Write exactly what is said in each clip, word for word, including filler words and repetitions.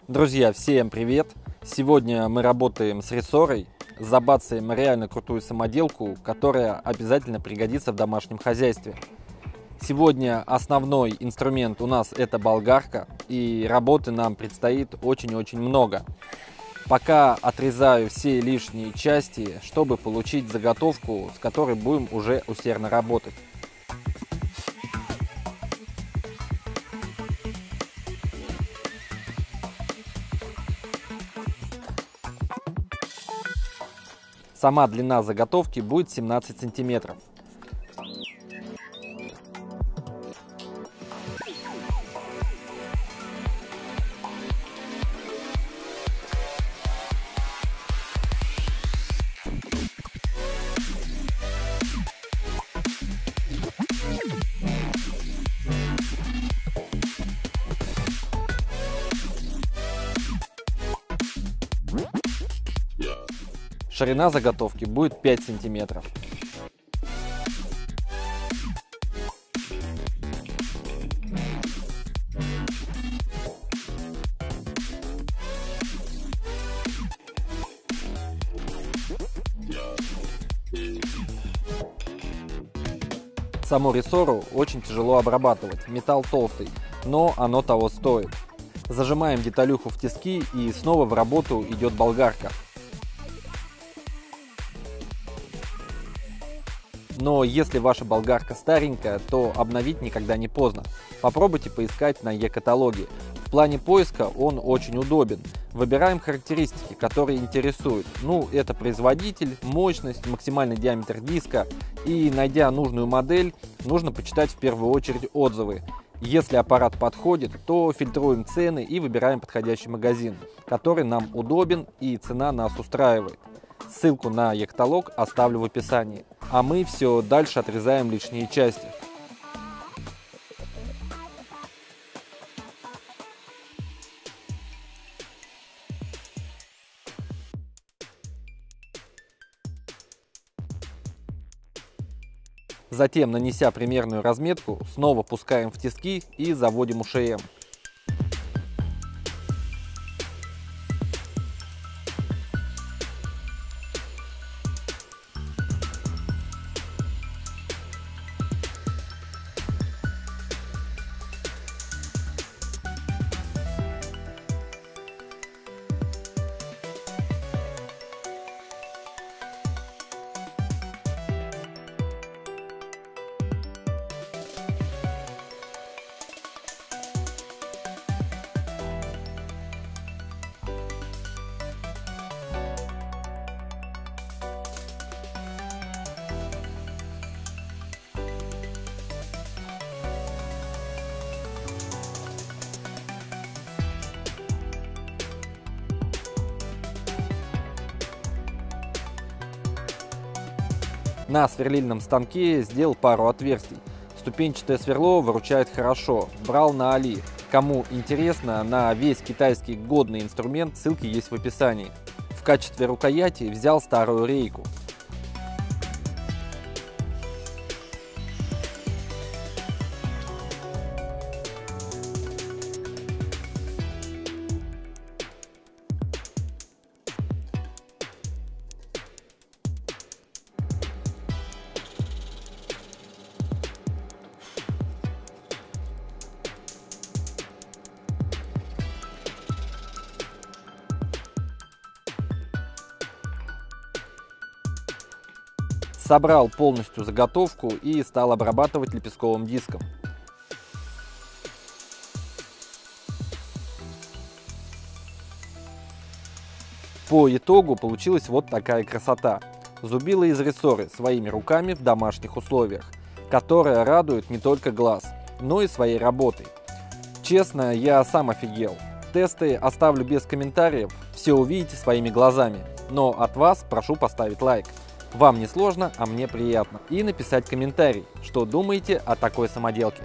Друзья, всем привет! Сегодня мы работаем с рессорой, забацаем реально крутую самоделку, которая обязательно пригодится в домашнем хозяйстве. Сегодня основной инструмент у нас это болгарка, и работы нам предстоит очень-очень много. Пока отрезаю все лишние части, чтобы получить заготовку, с которой будем уже усердно работать. Сама длина заготовки будет семнадцать сантиметров. Ширина заготовки будет пять сантиметров. Саму рессору очень тяжело обрабатывать, металл толстый, но оно того стоит. Зажимаем деталюху в тиски, и снова в работу идет болгарка. Но если ваша болгарка старенькая, то обновить никогда не поздно. Попробуйте поискать на e-каталоге. В плане поиска он очень удобен. Выбираем характеристики, которые интересуют. Ну, это производитель, мощность, максимальный диаметр диска. И найдя нужную модель, нужно почитать в первую очередь отзывы. Если аппарат подходит, то фильтруем цены и выбираем подходящий магазин, который нам удобен и цена нас устраивает. Ссылку на e-каталог оставлю в описании. А мы все дальше отрезаем лишние части. Затем, нанеся примерную разметку, снова пускаем в тиски и заводим у ШМ. На сверлильном станке сделал пару отверстий. Ступенчатое сверло выручает хорошо. Брал на Али. Кому интересно, на весь китайский годный инструмент ссылки есть в описании. В качестве рукояти взял старую рейку. Собрал полностью заготовку и стал обрабатывать лепестковым диском. По итогу получилась вот такая красота. Зубила из рессоры своими руками в домашних условиях, которая радует не только глаз, но и своей работой. Честно, я сам офигел. Тесты оставлю без комментариев, все увидите своими глазами. Но от вас прошу поставить лайк. Вам не сложно, а мне приятно. И написать комментарий, что думаете о такой самоделке.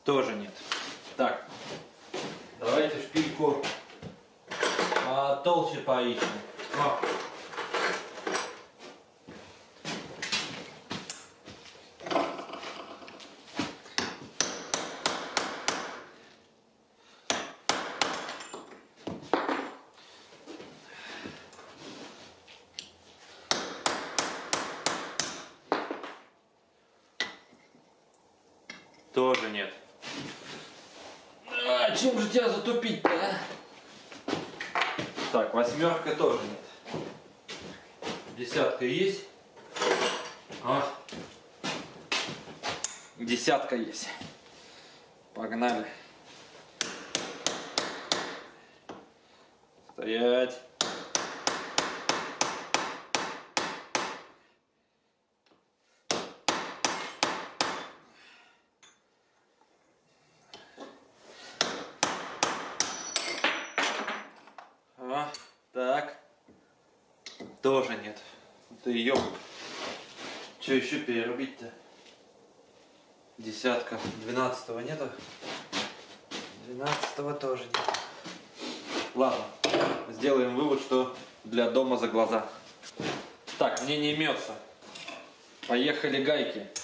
Тоже нет. Так, давайте шпильку а, толще поищем. О. Тоже нет. А чем же тебя затупить-то, а? Так, восьмерка тоже нет. Десятка есть? А. Десятка есть. Погнали. Стоять. А, так. Тоже нет. Ты ее. Что еще перерубить-то? Десятка. Двенадцатого нету? Двенадцатого тоже нет. Ладно. Сделаем вывод, что для дома за глаза. Так, мне не имется. Поехали гайки.